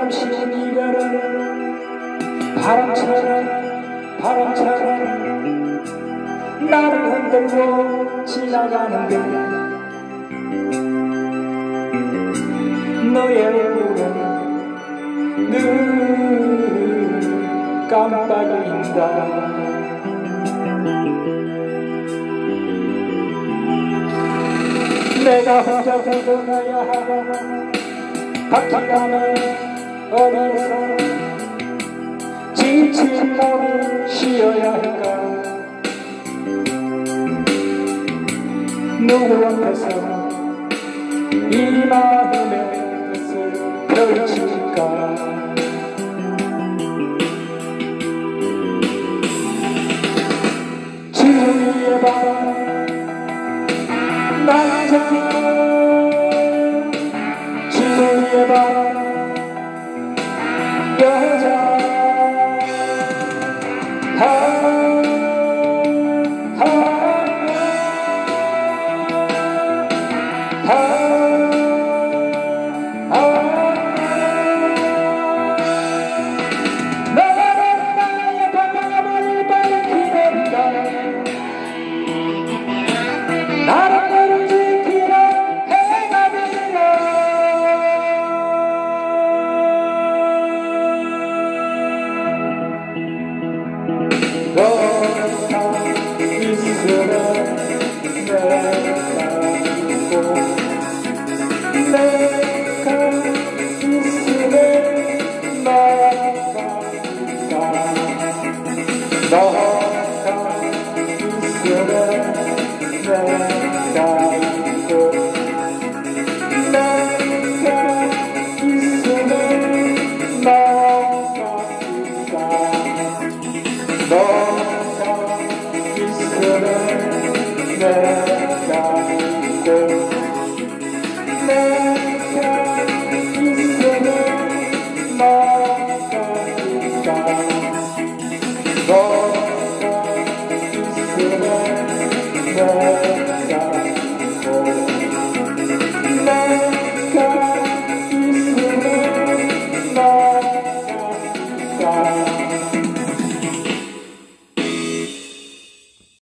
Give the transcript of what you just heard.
바람 씌운 이별은 바람처럼 나를 흔들고 지나가는데 너의 얼굴은 늘 깜빡인다. 내가 혼자 걷어가야 하고 바퀴가는 어디에서 지친 몸이 쉬어야 할까. 누구 앞에서 이 마음의 뜻을 펼칠까. 주위의 바람 남자 주위의 바람 여자 나를 지키는 해가 되리라. 너가 있으면 내가 있고 내가 있으면 너가 있다. 너가 있으면 내가 있고 내가 있으면 너가 있다. 너가 있으면 내가 있고 내가 있으면 너가 있다. 너가 있으면